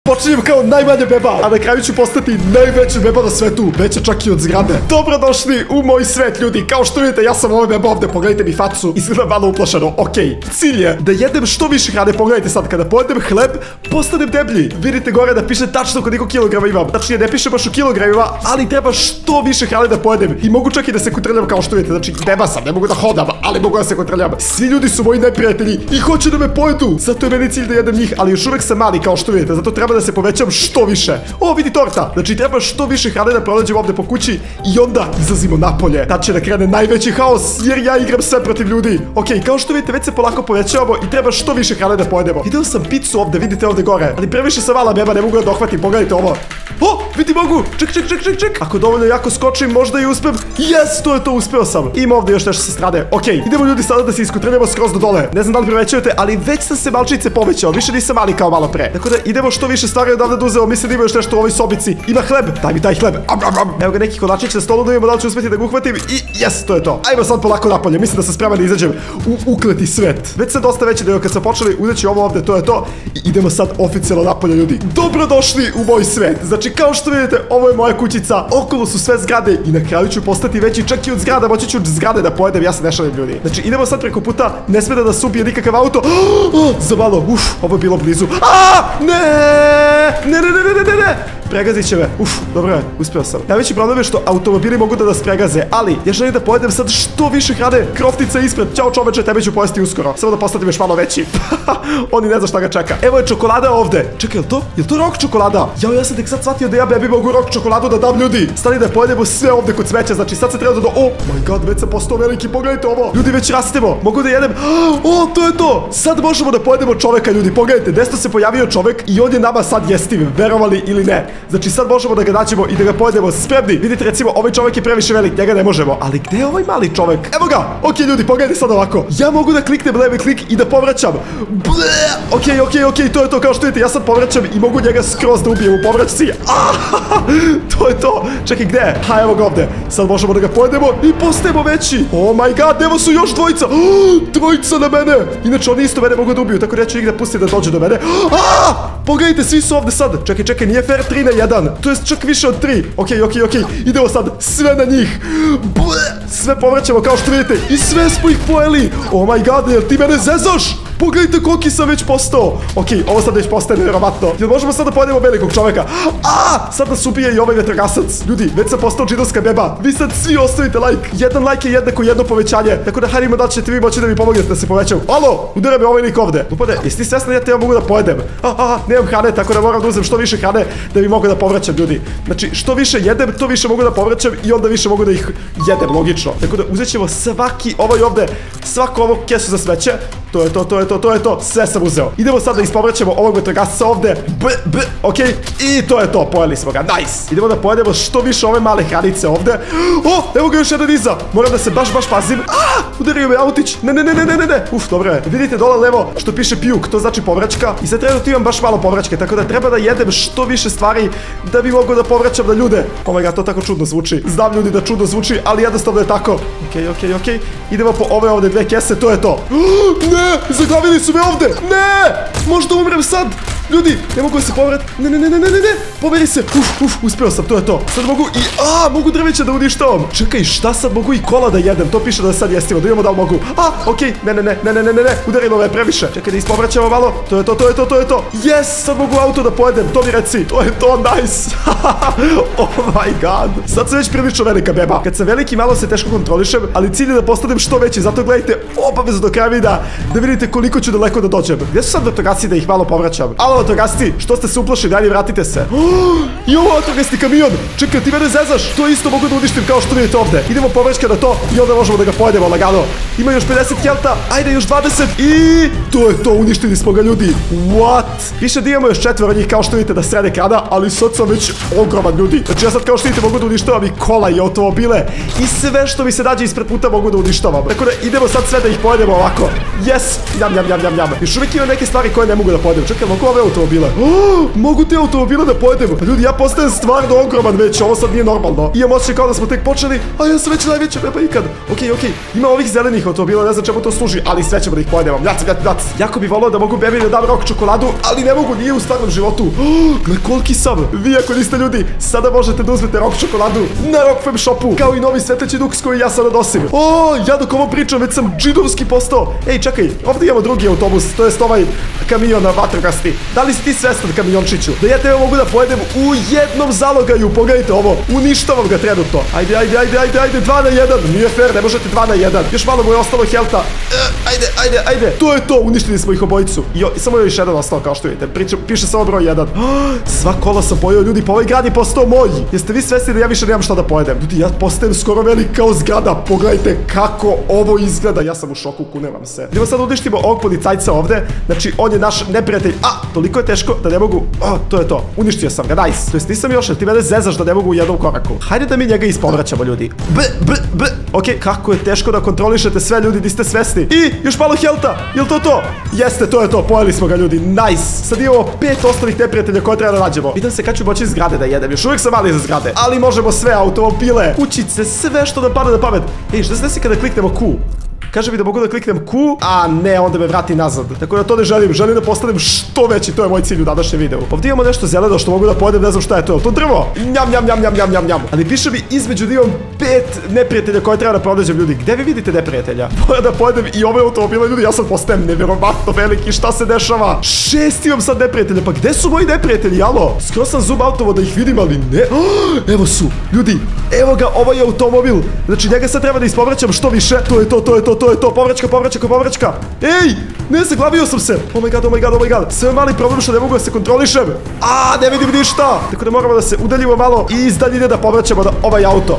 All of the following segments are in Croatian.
počinjem kao najmanja beba, a na kraju ću postati najveća beba na svetu, veća čak i od zgrade. Dobrodošli u moj svet, ljudi. Kao što vidite, ja sam ova beba ovde, pogledajte mi facu, izgleda malo uplašeno. Okej, cilj je da jedem što više hrane. Pogledajte sad, kada pojedem hleb, postanem deblji. Vidite gore da piše tačno koliko kilograma imam. Tačnije, ne piše baš u kilogramima, ali treba što više hrane da pojedem. I mogu čak i da se kotrljam, kao što vidite. Znači, beba sam, ne mogu da hodam, ali mogu da se kotrljam. Svi ljudi su moji neprijatelji i hoće da me pojedu. Zato je meni cilj da jedem njih, ali još uvek sam mali, kao što vidite. Zato treba da se povećam što više. O, vidi torta. Znači, treba što više hrane da pronađem ovde po kući i onda izlazimo napolje. Tad će da krene najveći haos, jer ja igram sve protiv ljudi. Okej, kao što vidite, već se polako povećavamo i treba što više hrane da pojedemo. Video sam picu ovde, vidite ovde gore, ali previše sam mala beba, ne mogu da dohvatim. Pogledajte ovo. O, vidi, mogu. Ček. Ako dovoljno jako skočim, možda i uspem. Yes, to je to, uspeo sam. Ima ovde još nešto sa strane. Okej, idemo ljudi sada da se iskotrljamo skroz do dole. Ne znam da li primećujete, ali već sam se malčice povećao. Više nisam mali kao malo pre. Tako da idemo što više stvari odavde da uzeo. Mislim da ima još nešto u ovoj sobici. Ima hleb. Daj mi taj hleb. Evo ga neki konačić na stolu, da vidimo da li ću uspeti da ga uhvatim. I yes, to je to. Ajmo sad polako napolje. Mislim da sam spreman da izađem u ukleti svet. Već sam dosta veći, da kad sam počeli, uzet ću ovo ovde, to je to. I idemo sad oficijalno napolje, ljudi. Dobrodošli u moj svet. Znači, kao što vidite, ovo je moja kućica. Okolo su sve zgrade i na kraju ću postati veći čak i od zgrada. Moći ću zgrade da pojedem, ja se ne šalim, ljudi. Znači, idemo sad preko puta. Ne sme da nas ubije nikakav auto. Za malo, ovo je bilo blizu. Ne. Pregazit će me. Dobro je, uspeo sam. Najveći problem je što automobili mogu da nas pregaze, ali ja želim da pojedem sad što više hrane. Kroftica ispred. Ćao čoveče, tebe ću pojesti uskoro. Samo da postanem još malo veći. Oni ne zna šta ga čeka. Evo je čokolada ovde. Čekaj, je to rok čokolada? Ja sam tek sad shvatio da ja bebi mogu rok čokoladu da dam, ljudi. Stani da pojedemo sve ovde kod smeća. Znači sad se treba da oh my god, već sam postao veliki. Pogledajte ovo. Ljudi, već rastemo. Mogu da jedem. To je to. Sad možemo da pojedemo čoveka, ljudi. Pogledajte, desno se pojavio čovek i on je nama sad jestiv, verovali ili ne. Znači sad možemo da ga nađemo i da ga pojedemo. Spremni. Vidite, recimo, ovaj čovek je previše velik, njega ne možemo. Ali gde je ovaj mali čovek? Evo ga. Okej, ljudi, pogledajte sad ovako. Ja mogu da kliknem levi klik i da povraćam. Okej, to je to, kao što vidite, ja sad povraćam i mogu njega skroz da ubijem u povraćci. To je to. Čekaj, gde je? Evo ga ovde. Sad možemo da ga pojedemo i postajemo veći. Oh my god, evo su još dvojica. Dvojica na mene. Inače, oni isto mene mogu da ubiju, tako da ja ću ih da pustim da dođe do mene. Pogledajte, svi su ovde sad. Čekaj, nije fair 3 na 1. To je čak više od 3. Okej. Idemo sad sve na njih. Sve povraćamo, kao što vidite. I sve smo ih pojeli. Oh my god, jel ti mene zezaš? Pogledajte koliki sam već postao. Okej, ovo sad već postaje nevjerovatno. Jel možemo sad da pojedemo velikog čoveka? Sad nas ubije i ovaj vetrogasac. Ljudi, već sam postao džidovska beba. Vi sad svi ostavite like. Jedan like je jednako jedno povećanje. Tako da hajdemo da ćete vi moći da mi pomognete da se povećam. Alo, udara me ovaj lik ovde. Upade, jesi ti svesna da ja mogu da pojedem? Nemam hrane, tako da moram da uzem što više hrane da bi mogu da povraćam, ljudi. Znači, što više jedem, to više mogu da povraćam i onda više mogu da ih jedem, logično. Tako da uzet ćemo svaki ovaj ovde, svaku ovu kesu za smeće. To je to, sve sam uzeo. Idemo sad da ispovraćamo ovog vetrogasca ovde. Okej, i to je to, pojeli smo ga, nice. Idemo da pojedemo što više ove male hranice ovde. Evo ga još jedan iza. Moram da se baš pazim. Udario me autić. Ne. Dobro je. Vidite dole levo što piše puke, to znači povraćka. I sad trenutno imam baš malo povraćke, tako da treba da jedem što više stvari da bi mogao da povraćam na ljude. Oh my god, to tako čudno zvuči. Znam, ljudi, da čudno zvuči, ali jednostavno je tako. Okej. Idemo po ove ovde dve kese, to je to. Ne, zaglavili su me ovde. Ne, možda umrem sad. Ljudi, ne mogu da se povrat. Ne. Pomeri se. Uspeo sam, to je to. Sad mogu i mogu drveće da uništavam. Čekaj, šta sad mogu i kola da jedem? To piše da sad jestivo, da vidimo da li mogu. Okej, ne. Udarilo me previše. Čekaj da ispovraćamo malo. To je to. Yes, sad mogu auto da pojedem. To mi reci. To je to, nice. Oh my god. Sad sam već prilično velika beba. Kad sam veliki, malo se teško kontrolišem, ali cilj je da postanem što veći. Zato gledajte obavezno do kraja videa da vidite koliko ću daleko da dođem. Gde su sad vatrogasci da ih malo povraćam? Alo, vatrogasci, što ste se uplašili? Ajde, vratite se. Vatrogasni kamion. Čekaj, ti mene zezaš. To isto mogu da uništim, kao što vidite ovde. Idemo povraćka na to i onda možemo da ga pojedemo lagano. Ima još 50 helta. Ajde, još 20. I to je to, uništili smo ga, ljudi. What? Piše da imamo još 4 njih, kao što vidite, na sred ekrana, ali sad sam već ogroman, ljudi. Znači ja sad, kao što vidite, mogu da uništavam i kola i automobile i sve što mi se nađe ispred puta mogu da uništavam. Tako da idemo sad sve da ih pojedemo ovako. Yes, jam. Još uvijek ima neke stvari koje ne mogu da pojedem. Čekaj, mogu ove automobile. Mogu te automobile da pojedem. Ljudi, ja postajem stvarno ogroman već, ovo sad nije normalno. Imam osjećaj kao da smo tek počeli, a ja sam već najveća beba ikad. Okej. Ima ovih zelenih automobila, ne znam čemu to služi, ali sve ćemo da ih pojedemo. Mljac. Jako bi volao da mogu bebi da dam rok čokoladu, ali ne mogu, nije u stvarnom životu. Gle, koliki sam. Vi ako niste ljudi, sada možete da uzmete rok čokoladu na Rockfam shopu, kao i novi svetleći duks koji ja sada nosim. Ja dok ovo pričam, već sam džidovski postao. Ej, čekaj, ovdje imamo drugi autobus, to jest ovaj kamion na vatrogasni. Da li si ti svestan, kamiončiću, da ja tebe mogu da pojedem u jednom zalogaju? Pogledajte ovo, uništavam ga trenutno. Ajde, 2 na 1. Nije fair, ne možete 2 na 1. Još malo mu je ostalo helta. Ajde. To je to, uništili smo ih obojicu. I samo je još jedan ostao, kao što vidite. Piše samo broj 1. Sva kola sam pojeo, ljudi, pa ovaj grad je postao moj. Jeste vi svesni da ja više nemam šta da pojedem? Ljudi, ja postajem skoro velik kao zgrada. Pogledajte kako ovo izgleda. Ja sam u šoku, kunevam se. Idemo sad uništimo ovog policajca ovde. Znači, on je naš neprijatelj. Toliko je teško da ne mogu. To je to. Uništio sam ga, nice. To jest nisam još, jer ti mene zezaš da ne mogu u jednom koraku. Hajde da mi njega ispovraćamo, ljudi. Okej, kako je teško da kontrolišete sve, ljudi, di ste svesni. I još malo helta. Jel to to? Jeste, to je to. Pojeli smo ga, ljudi. Nice. Sad imamo 5 ostalih neprijatelja koje treba da nađemo. Pitam se kad ću moći iz zgrade da jedem. Još uvijek sam mali za zgrade. Ali možemo sve, automobile, kućice, sve što nam pada na pamet. Ej, šta se desi kada kliknemo Q? Kaže mi da mogu da kliknem Q, a ne, onda me vrati nazad. Tako da to ne želim, želim da postanem što veći, to je moj cilj u današnjem videu. Ovdje imamo nešto zeleno što mogu da pojedem, ne znam šta je to, to drvo. Njam. Ali piše mi između da imam 5 neprijatelja koje treba da pronađem, ljudi. Gde vi vidite neprijatelja? Moram da pojedem i ove automobile, ljudi, ja sad postajem nevjerovatno veliki, šta se dešava? 6 imam sad neprijatelja, pa gde su moji neprijatelji, alo? Skoro sam zoom autovo da ih vidim, ali ne. Evo su, ljudi, evo ga, ovaj automobil. Znači njega sad treba da ispovraćam što više. To je to, povraćka. Ej, ne, zaglavio sam se. Oh my god. Sve mali problem što ne mogu da se kontrolišem. Ne vidim ništa. Tako da moramo da se udaljimo malo i iz daljine da povraćamo da ovaj auto.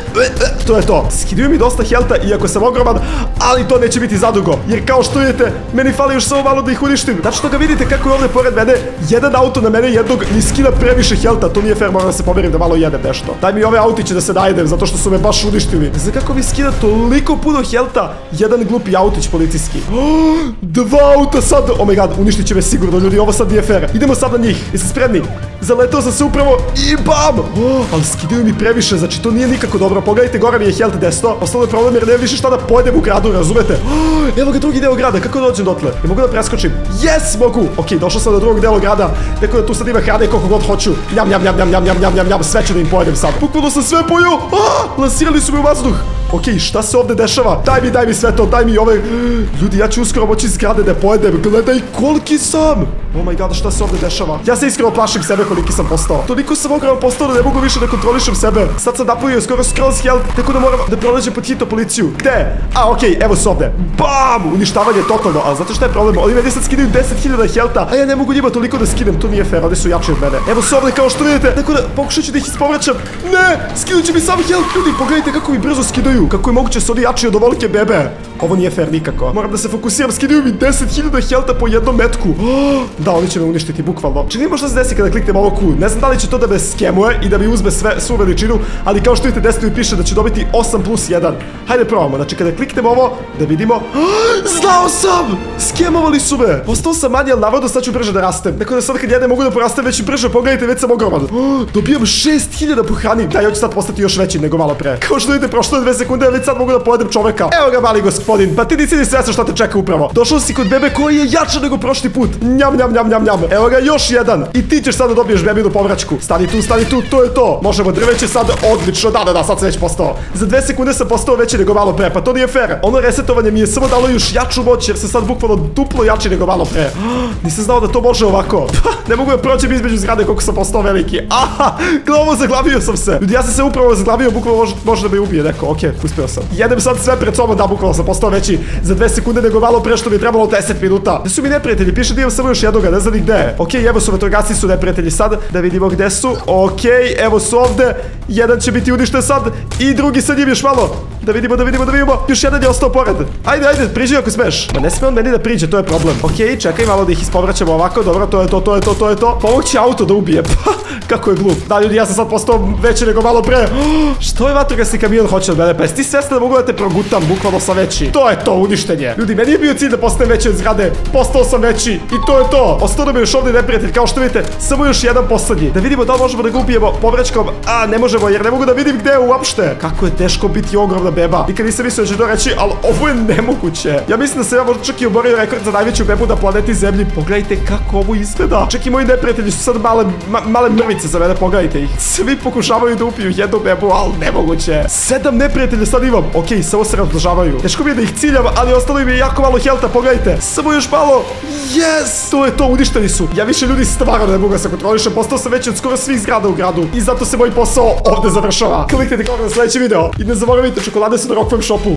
To je to. Skiduju mi dosta helta iako sam ogroman, ali to neće biti zadugo. Jer kao što vidite, meni fali još samo malo da ih uništim. Tačno ga vidite kako je ovdje pored mene jedan auto na mene jednog mi skida previše helta. To nije fair, moram da se pomerim da malo jedem nešto. Daj mi ove autiće da se najedem zato što su me baš uništili. Znači kako mi skida toliko puno helta jedan glupi autić policijski. 2 auta sad. Oh my god, uništit će me sigurno, ljudi, ovo sad nije fair. Idemo sad na njih, jeste spremni? Zaletao sam se upravo i bam! Ali skidaju mi previše, znači to nije nikako dobro. Pogledajte, gore mi je health desno. Ostalo je problem jer nema više šta da pojedem u gradu, razumete? Evo ga drugi deo grada, kako dođem dotle? Ja mogu da preskočim? Yes, mogu! Ok, došao sam do drugog dela grada. Tako da tu sad ima hrane koliko god hoću. Njam, sve ću da im pojedem sad. Bukvalno sam sve pojeo! Lansirali su me u vazduh. Ok, šta se ovdje dešava? Daj mi sve to, daj mi ove... Ljudi, ja ću uskoro moći iz zgrade da pojedem. Gledaj koliki sam! Oh my god, šta se ovdje dešava? Ja se iskreno plašim sebe koliki sam postao. Toliko sam ogroman postao da ne mogu više da kontrolišem sebe. Sad sam napunio skroz health, tako da moram da pronađem pod hitno policiju. Gde? Ok, evo su ovdje. Bam! Uništavanje totalno. A znate šta je problem? Oni meni sad skidaju 10.000 healtha, a ja ne mogu njima toliko da skidem. To nije fair, oni su jači od mene. Evo su ovdje kao što vidite. Tako da pokušat ću da ih ispovraćam. Ne! Skidaju će mi sam health, ljudi. Pogledajte kako mi brzo skidaju. Kako je moguće se oni jači od ovolike bebe. Ovo nije fair nikako. Moram da se fokusiram, skidaju mi 10.000 helta po jednom metku. Da, oni će me uništiti, bukvalno. Čini možda se desi kada kliknem ovo Q. Ne znam da li će to da me skemuje i da mi uzme svu veličinu, ali kao što vidite desno mi piše da će dobiti 8+1. Hajde probamo, znači kada kliknem ovo, da vidimo. Znao sam! Skemovali su me! Ostao sam manji, ali navodno sad ću brže da rastem. Neko da sad kad jedne mogu da porastem već i brže, pogledajte, već sam ogroman. Dobijam 6.000 po hrani. Da, ja ću sad postati još veći nego malo pre. Kao što vidite, prošlo je 2 sekunde, ali već sad mogu da pojedem čoveka. Evo ga, mali gospodin, pa ti nisi ni svestan šta te čeka upravo. Došao si kod bebe koji je jača nego prošli put. Njam. Evo ga, još jedan. I ti ćeš sad da dobiješ bebinu povraćku. Stani tu, to je to. Možemo drveće sad, odlično, da, sad sam već postao. Za 2 sekunde sam postao veći nego malo pre, pa to nije fair. Ono resetovanje mi je samo dalo još jaču moć, jer sam sad bukvalno duplo jači nego malo pre. Nisam znao da to može ovako. Ne mogu da prođem između zgrade koliko sam postao veliki. Glavo, zaglavio sam se. Ljudi, ja sam se upravo zaglavio, bukvalno može da me ubije neko. Ok, uspio sam. Jedem sad sve pred sobom, da, bukvalno sam postao veći za 2 sekunde nego malo pre što mi je trebalo 10 minuta. Gde su mi neprijatelji? Piše da imam samo još jednoga, ne znam ni gde. Ok, evo su vatrogasci, su neprijatelji sad. Da vidimo gde su. Ok, evo su ovde. Jedan će biti uništen sad i drugi sa njim još malo. Da vidimo. Još jedan je ostao pored. Ajde, priđi ako smeš. Ma ne sme on meni da priđe, to je problem. Ok, čekaj malo da ih ispovraćamo ovako. Dobro, to je to. Pomog će auto da ubije. Kako je glup. Da, ljudi, ja sam sad postao veći nego malo pre. Što je vatrogasni kamion hoće od mene? Pa jesi ti svestan da mogu da te progutam? Bukvalno sam veći. I to je to, uništen je. Ljudi, meni je bio cilj da postanem veći od zgrade. Postao sam veći i to je to. Ostao nam je još ovdje neprijatelj, kao što vidite, samo još jedan poslednji. Da vidimo da li možemo da ga ubijemo povraćkom. A, ne možemo, jer ne mogu da vidim gde je uopšte. Kako je teško biti ogromna beba. Nikad nisam mislio da će to reći, ali ovo je nemoguće. Ja mislim da se ja možda čak i oborio rekord za najveću bebu na planeti Zemlji. Pogledajte kako ovo izgleda. Čak i moji neprijatelji su sad male mrvice za mene, pogledajte ih. Svi pokušavaju da upiju jednu bebu, ali nemoguće. 7 neprijatelja sad imam. Okej, samo se razmnožavaju. Teško mi je da ih ciljam, ali ostalo im je jako malo helta, pogledajte. Samo još malo. Yes! To je to, uništeni su. Ja više ljudi stvarno ne mogu da se kontrolišem. Postao sam veći od skoro svih zgrada u gradu. I zato se moj posao ovde završava. Kliknite kao na sledeći video. I ne zaboravite, čokolade su na Rockfam shopu.